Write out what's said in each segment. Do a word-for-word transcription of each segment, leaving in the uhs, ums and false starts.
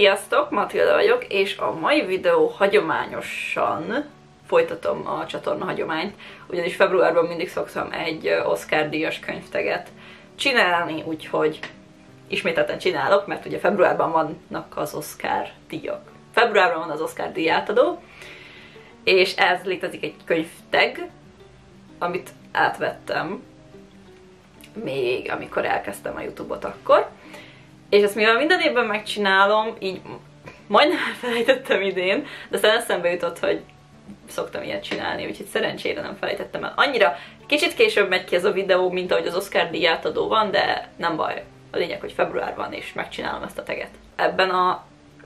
Sziasztok, Matilda vagyok, és a mai videó hagyományosan folytatom a csatorna hagyományt, ugyanis februárban mindig szoktam egy Oscar-díjas könyvteget csinálni, úgyhogy ismételten csinálok, mert ugye februárban vannak az Oscar-díjak. Februárban van az Oscar-díj átadó, és ez létezik egy könyvteg, amit átvettem még amikor elkezdtem a YouTube-ot akkor. És ezt mivel minden évben megcsinálom, így majdnem elfelejtettem idén, de aztán eszembe jutott, hogy szoktam ilyet csinálni, úgyhogy szerencsére nem felejtettem el. Annyira kicsit később megy ki ez a videó, mint ahogy az Oscar-díj átadó van, de nem baj. A lényeg, hogy február van, és megcsinálom ezt a teget. Ebben a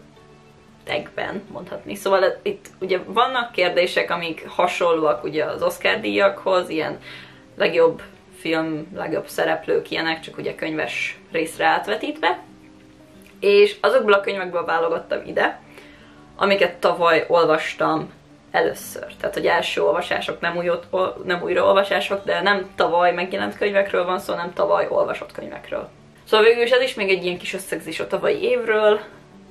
tagben mondhatni. Szóval itt ugye vannak kérdések, amik hasonlóak ugye az Oscar-díjakhoz, ilyen legjobb film, legjobb szereplők, ilyenek, csak ugye könyves részre átvetítve. És azokból a könyvekből válogattam ide, amiket tavaly olvastam először. Tehát, hogy első olvasások, nem, új, nem újraolvasások, de nem tavaly megjelent könyvekről van szó, nem tavaly olvasott könyvekről. Szóval végül is ez is még egy ilyen kis összegzés a tavalyi évről,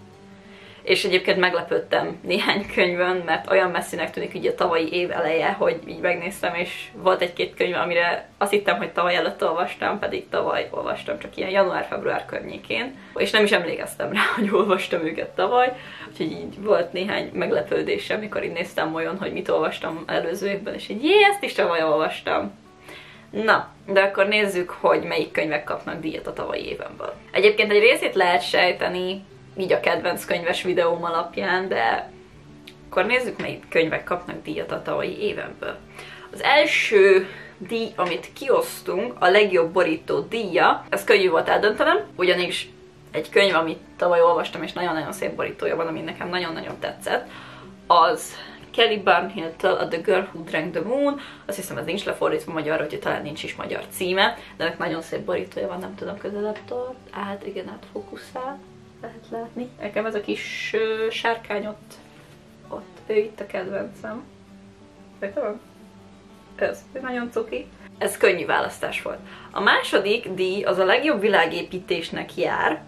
és egyébként meglepődtem néhány könyvön, mert olyan messzinek tűnik így a tavalyi év eleje, hogy így megnéztem, és volt egy-két könyv, amire azt hittem, hogy tavaly előtt olvastam, pedig tavaly olvastam, csak ilyen január-február környékén. És nem is emlékeztem rá, hogy olvastam őket tavaly, úgyhogy így volt néhány meglepődésem, amikor így néztem olyan, hogy mit olvastam előző évben, és így jé, ezt is tavaly olvastam. Na, de akkor nézzük, hogy melyik könyvek kapnak díjat a tavalyi évemből. Egyébként egy részét lehet sejteni, így a kedvenc könyves videóm alapján, de akkor nézzük, melyik könyvek kapnak díjat a tavalyi évemből. Az első díj, amit kiosztunk, a legjobb borító díja, ez könnyű volt eldöntenem, ugyanis egy könyv, amit tavaly olvastam, és nagyon-nagyon szép borítója van, ami nekem nagyon-nagyon tetszett, az Kelly Barnhill-től a The Girl Who Drank the Moon, azt hiszem ez nincs lefordítva magyarra, hogy talán nincs is magyar címe, de ennek nagyon szép borítója van, nem tudom, közelebb tart, át, igen, át fókuszál. Lehet látni. Nekem ez a kis uh, sárkány ott, ott, ő itt a kedvencem. Rajta van? Ez, nagyon cuki. Ez könnyű választás volt. A második díj az a legjobb világépítésnek jár,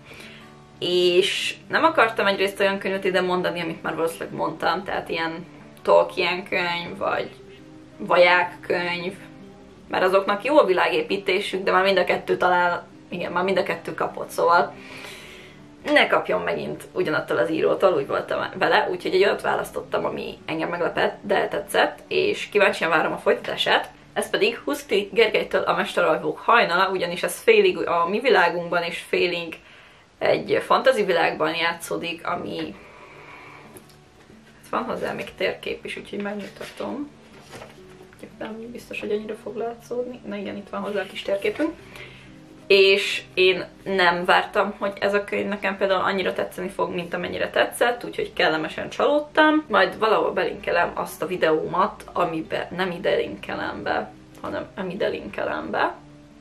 és nem akartam egyrészt olyan könyvet ide mondani, amit már valószínűleg mondtam, tehát ilyen Tolkien könyv, vagy Vaják könyv, mert azoknak jó a világépítésük, de már mind a kettő talál, igen, már mind a kettő kapott, szóval ne kapjon megint ugyanattól az írótól, úgy voltam vele, úgyhogy egy olyat választottam, ami engem meglepett, de tetszett, és kíváncsian várom a folytatását. Ez pedig Huszti Gergelytől a Mesteralvók hajnala, ugyanis ez félig a mi világunkban, és félig egy fantasy világban játszódik, ami... Van hozzá még térkép is, úgyhogy megmutatom. Nem biztos, hogy annyira fog látszódni. Na igen, itt van hozzá a kis térképünk. És én nem vártam, hogy ez a könyv nekem például annyira tetszeni fog, mint amennyire tetszett, úgyhogy kellemesen csalódtam. Majd valahol belinkelem azt a videómat, amiben nem ide linkelem be, hanem nem ide linkelem be.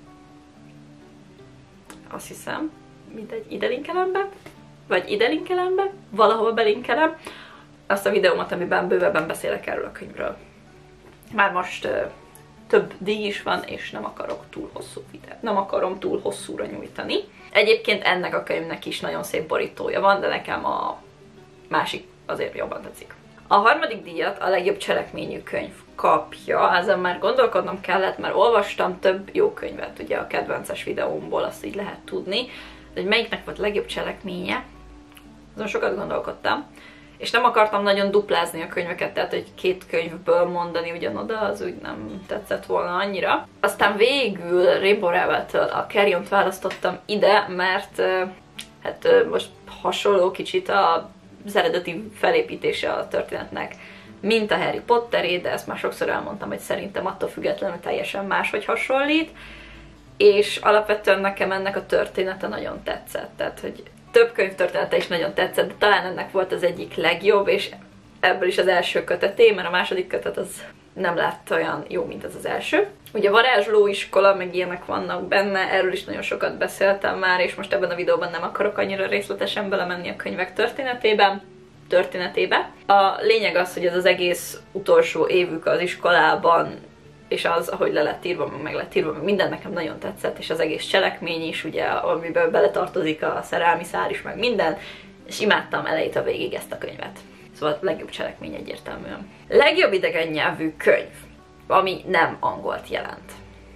Azt hiszem, mindegy, ide linkelem be, vagy ide linkelem be, valahol belinkelem azt a videómat, amiben bővebben beszélek erről a könyvről. Már most uh, több díj is van, és nem akarok túl hosszú videót. Nem akarom túl hosszúra nyújtani. Egyébként ennek a könyvnek is nagyon szép borítója van, de nekem a másik azért jobban tetszik. A harmadik díjat a legjobb cselekményű könyv kapja, ezen már gondolkodnom kellett, mert olvastam több jó könyvet, ugye a kedvences videómból azt így lehet tudni, hogy melyiknek volt a legjobb cselekménye, azon sokat gondolkodtam. És nem akartam nagyon duplázni a könyveket, tehát hogy két könyvből mondani ugyanoda, az úgy nem tetszett volna annyira. Aztán végül Rainbow Rowell-től a Carry On-t választottam ide, mert hát most hasonló kicsit az eredeti felépítése a történetnek, mint a Harry Potteré, de ezt már sokszor elmondtam, hogy szerintem attól függetlenül teljesen máshogy hasonlít, és alapvetően nekem ennek a története nagyon tetszett, tehát hogy több könyvtörténete is nagyon tetszett, de talán ennek volt az egyik legjobb, és ebből is az első köteté, mert a második kötet az nem lett olyan jó, mint az az első. Ugye varázslóiskola, meg ilyenek vannak benne, erről is nagyon sokat beszéltem már, és most ebben a videóban nem akarok annyira részletesen belemenni a könyvek történetében, történetébe. A lényeg az, hogy ez az egész utolsó évük az iskolában, és az, ahogy le lett írva, meg lett írva, meg minden nekem nagyon tetszett, és az egész cselekmény is, ugye, amiből beletartozik a szerelmi szál is, meg minden, és imádtam elejétől végig ezt a könyvet. Szóval a legjobb cselekmény egyértelműen. Legjobb idegen nyelvű könyv, ami nem angolt jelent.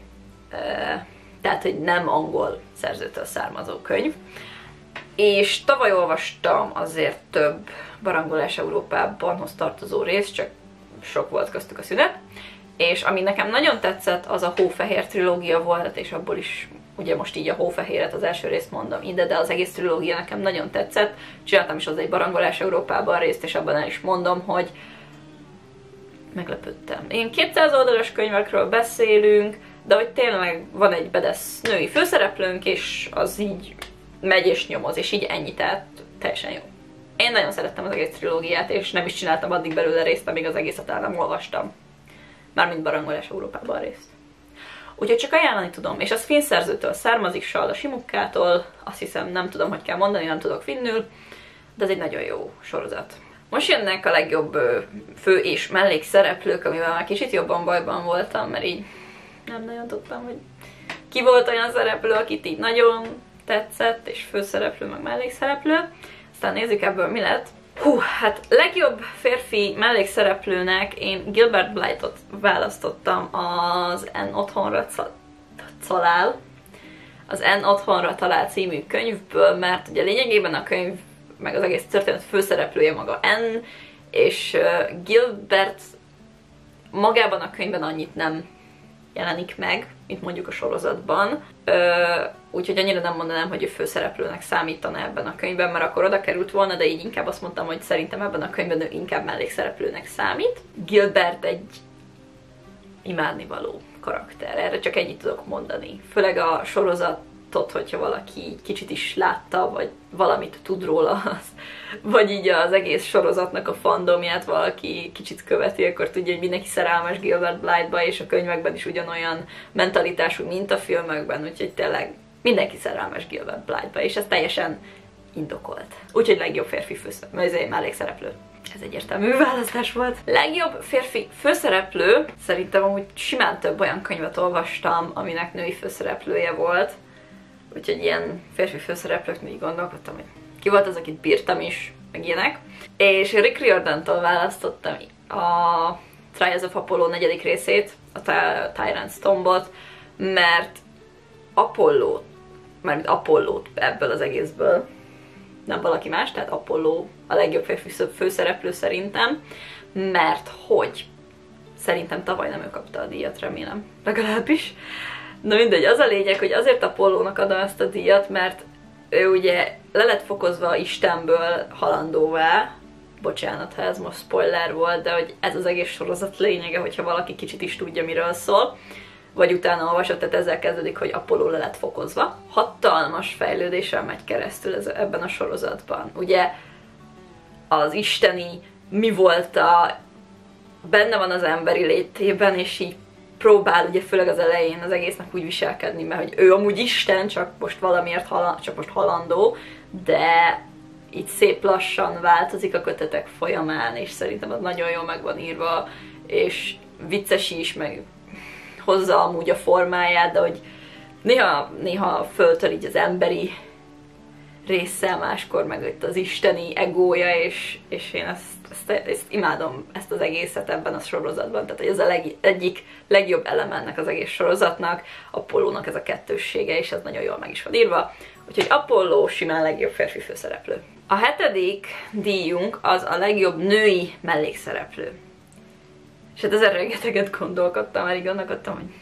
Tehát, hogy nem angol szerzőtől származó könyv. És tavaly olvastam azért több Barangolás Európábanhoz tartozó rész, csak sok volt köztük a szünet. És ami nekem nagyon tetszett, az a Hófehér trilógia volt, és abból is ugye most így a Hófehéret, az első részt mondom ide, de az egész trilógia nekem nagyon tetszett. Csináltam is az egy Barangolás Európában részt, és abban el is mondom, hogy meglepődtem. Én kétszáz oldalas könyvekről beszélünk, de hogy tényleg van egy bedesz női főszereplőnk, és az így megy és nyomoz, és így ennyi, tehát teljesen jó. Én nagyon szerettem az egész trilógiát, és nem is csináltam addig belőle részt, amíg az egészet el nem olvastam. Mármint Barangolás Európában részt. Úgyhogy csak ajánlani tudom, és az finn szerzőtől származik, Salla Simukkától, azt hiszem, nem tudom, hogy kell mondani, nem tudok finnül, de ez egy nagyon jó sorozat. Most jönnek a legjobb fő és mellékszereplők, amivel már kicsit jobban bajban voltam, mert így nem nagyon tudtam, hogy ki volt olyan szereplő, akit így nagyon tetszett, és főszereplő, meg mellékszereplő. Aztán nézzük ebből mi lett. Hú, hát legjobb férfi mellékszereplőnek én Gilbert Blythe-ot választottam az En otthonra talál, az En otthonra talál című könyvből, mert ugye lényegében a könyv, meg az egész történet főszereplője maga En, és Gilbert magában a könyvben annyit nem jelenik meg, mint mondjuk a sorozatban. Úgyhogy annyira nem mondanám, hogy ő főszereplőnek számítana ebben a könyvben, mert akkor oda került volna, de így inkább azt mondtam, hogy szerintem ebben a könyvben ő inkább mellékszereplőnek számít. Gilbert egy imádnivaló karakter, erre csak ennyit tudok mondani. Főleg a sorozatot, hogyha valaki kicsit is látta, vagy valamit tud róla, az, vagy így az egész sorozatnak a fandomját valaki kicsit követi, akkor tudja, hogy mindenki szerelmes Gilbert Blythe-ba, és a könyvekben is ugyanolyan mentalitású, mint a filmekben, úgyhogy tényleg mindenki szerelmes Gilbert Blythe-ba, és ez teljesen indokolt. Úgyhogy legjobb férfi főszereplő, mellékszereplő. Ez egyértelmű választás volt. Legjobb férfi főszereplő, szerintem amúgy simán több olyan könyvet olvastam, aminek női főszereplője volt. Úgyhogy ilyen férfi főszereplőknél így gondolkodtam, hogy ki volt az, akit bírtam is, meg ilyenek. És Rick Riordan-tól választottam a Trials of Apollo negyedik részét, a Tyrant's Tombot, mert Apollo, mármint Apollót ebből az egészből, nem valaki más, tehát Apollo a legjobb férfi főszereplő szerintem, mert hogy szerintem tavaly nem ő kapta a díjat, remélem, legalábbis. Na mindegy, az a lényeg, hogy azért Apollónak adom ezt a díjat, mert ő ugye le lett fokozva Istenből halandóvá, bocsánat, ha ez most spoiler volt, de hogy ez az egész sorozat lényege, hogyha valaki kicsit is tudja, miről szól, vagy utána olvasott, tehát ezzel kezdődik, hogy Apolló le lett fokozva. Hatalmas fejlődéssel megy keresztül ez, ebben a sorozatban. Ugye az isteni mi volt a, benne van az emberi létében, és így próbál ugye főleg az elején az egésznek úgy viselkedni, mert hogy ő amúgy Isten, csak most valamiért hala, csak most halandó, de így szép lassan változik a kötetek folyamán, és szerintem az nagyon jól meg van írva, és vicces is, meg hozza amúgy a formáját, de hogy néha, néha föltör így az emberi része, máskor meg itt az isteni egója, és, és én ezt, ezt, ezt imádom, ezt az egészet ebben a sorozatban, tehát hogy ez a leg, egyik legjobb eleme ennek az egész sorozatnak, Apollónak ez a kettőssége, és ez nagyon jól meg is van írva, úgyhogy Apolló simán legjobb férfi főszereplő. A hetedik díjunk az a legjobb női mellékszereplő. És hát ezen rengeteget gondolkodtam, mert így gondolkodtam, hogy...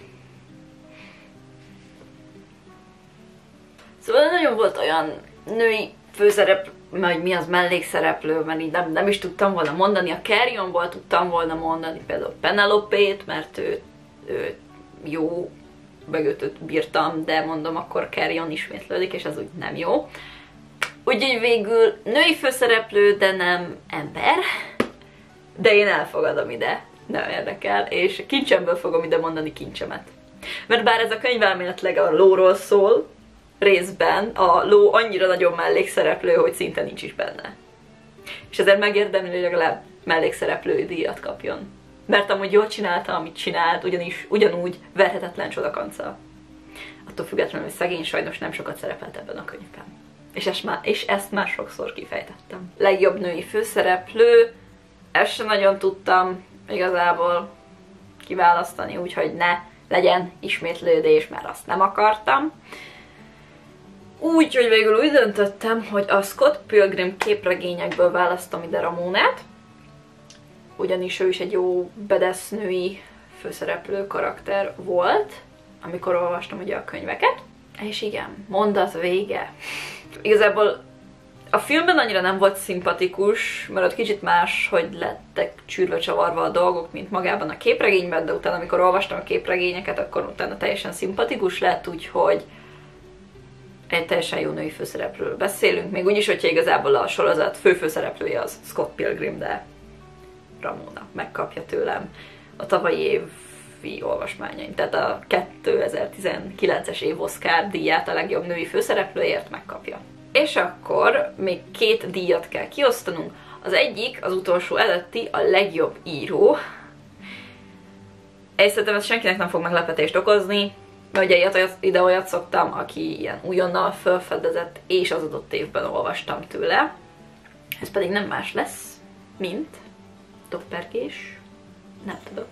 Szóval nagyon volt olyan női főszereplő, vagy mi az mellékszereplő, mert így nem, nem is tudtam volna mondani. A Carrionból tudtam volna mondani például Penelope-t, mert ő, ő jó, meg őt, őt bírtam, de mondom, akkor Carrion ismétlődik, és ez úgy nem jó. Úgyhogy végül női főszereplő, de nem ember, de én elfogadom ide. Nem érdekel, és kincsemből fogom ide mondani kincsemet. Mert bár ez a könyv elméletileg a lóról szól, részben a ló annyira nagyon mellékszereplő, hogy szinte nincs is benne. És ezért megérdemli, hogy legalább mellékszereplői díjat kapjon. Mert amúgy jól csinálta, amit csinált, ugyanis ugyanúgy verhetetlen csodakanca. Attól függetlenül, hogy szegény sajnos nem sokat szerepelt ebben a könyvben. És ezt, már, és ezt már sokszor kifejtettem. Legjobb női főszereplő, ezt sem nagyon tudtam igazából kiválasztani, úgyhogy ne legyen ismétlődés, mert azt nem akartam. Úgyhogy végül úgy döntöttem, hogy a Scott Pilgrim képregényekből választom ide Ramonát, ugyanis ő is egy jó badass női főszereplő karakter volt, amikor olvastam ugye a könyveket. És igen, mondat vége. Igazából a filmben annyira nem volt szimpatikus, mert ott kicsit más, hogy lettek csűrve csavarva a dolgok, mint magában a képregényben, de utána, amikor olvastam a képregényeket, akkor utána teljesen szimpatikus lett, úgyhogy egy teljesen jó női főszereplőről beszélünk, még úgyis, hogyha igazából a sorozat főfőszereplője az Scott Pilgrim, de Ramona megkapja tőlem a tavalyi évi olvasmányaim, tehát a kétezer-tizenkilences év Oscar díját a legjobb női főszereplőért megkapja. És akkor még két díjat kell kiosztanunk. Az egyik, az utolsó előtti, a legjobb író. És szerintem ez senkinek nem fog meglepetést okozni, mert ugye ide olyat szoktam, aki ilyen újonnal felfedezett, és az adott évben olvastam tőle. Ez pedig nem más lesz, mint dobpergés, nem tudom.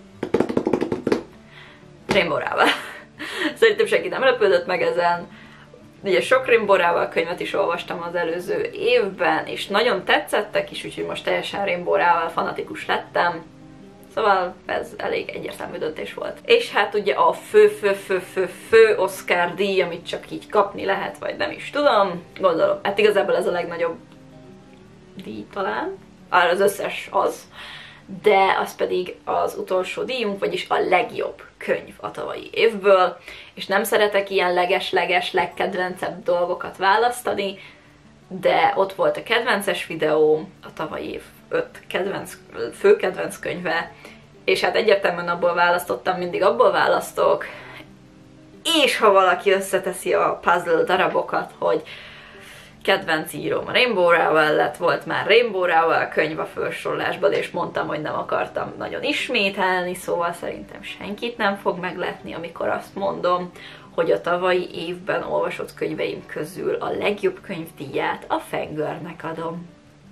Rainbow Rowell. Szerintem senki nem lepődött meg ezen. Ugye sok Rainbow Rowell könyvet is olvastam az előző évben, és nagyon tetszettek is, úgyhogy most teljesen Rainbow Rowell fanatikus lettem. Szóval ez elég egyértelmű döntés volt. És hát ugye a fő-fő-fő-fő-fő Oscar díj, amit csak így kapni lehet, vagy nem is tudom. Gondolom, hát igazából ez a legnagyobb díj talán. Arra az összes az. De az pedig az utolsó díjunk, vagyis a legjobb könyv a tavalyi évből, és nem szeretek ilyen leges-leges, legkedvencebb dolgokat választani, de ott volt a kedvences videó, a tavalyi év öt kedvenc, fő kedvenc könyve, és hát egyértelműen abból választottam, mindig abból választok, és ha valaki összeteszi a puzzle darabokat, hogy kedvenc íróm a Rainbow Rowell lett, volt már Rainbow Rowell könyv a felsorolásban, és mondtam, hogy nem akartam nagyon ismételni, szóval szerintem senkit nem fog meglepni, amikor azt mondom, hogy a tavalyi évben olvasott könyveim közül a legjobb könyvdíját a Fangirlnek adom.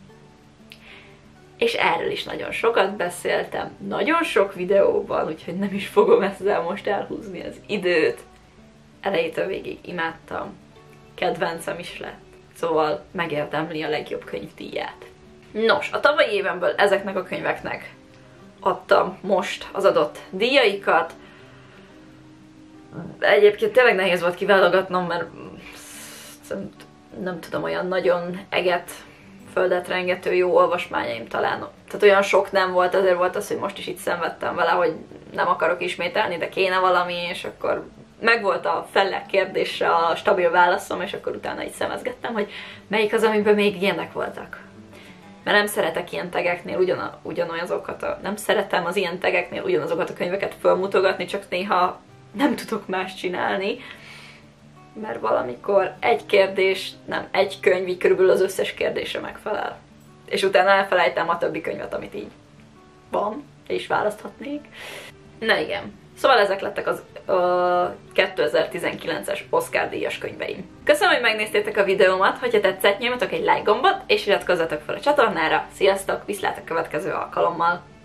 És erről is nagyon sokat beszéltem, nagyon sok videóban, úgyhogy nem is fogom ezzel most elhúzni az időt. Elejétől végig imádtam, kedvencem is lett. Szóval megérdemli a legjobb könyvdíját. Nos, a tavalyi évemből ezeknek a könyveknek adtam most az adott díjaikat. Egyébként tényleg nehéz volt kiválogatnom, mert nem tudom, olyan nagyon eget, földet rengető jó olvasmányaim talán. Tehát olyan sok nem volt, azért volt az, hogy most is itt szenvedtem vele, hogy nem akarok ismételni, de kéne valami, és akkor megvolt a fele kérdésre a stabil válaszom, és akkor utána így szemezgettem, hogy melyik az, amiben még ilyenek voltak. Mert nem szeretek ilyen tegeknél ugyan, ugyanazokat a... Nem szeretem az ilyen tegeknél ugyanazokat a könyveket fölmutogatni, csak néha nem tudok más csinálni. Mert valamikor egy kérdés, nem, egy könyv így körülbelül az összes kérdésre megfelel. És utána elfelejtem a többi könyvet, amit így van, és választhatnék. Na igen. Szóval ezek lettek az uh, kétezer-tizenkilences Oscar díjas könyveim. Köszönöm, hogy megnéztétek a videómat, hogyha tetszett, nyomjatok egy like gombot, és iratkozzatok fel a csatornára. Sziasztok, viszlát a következő alkalommal!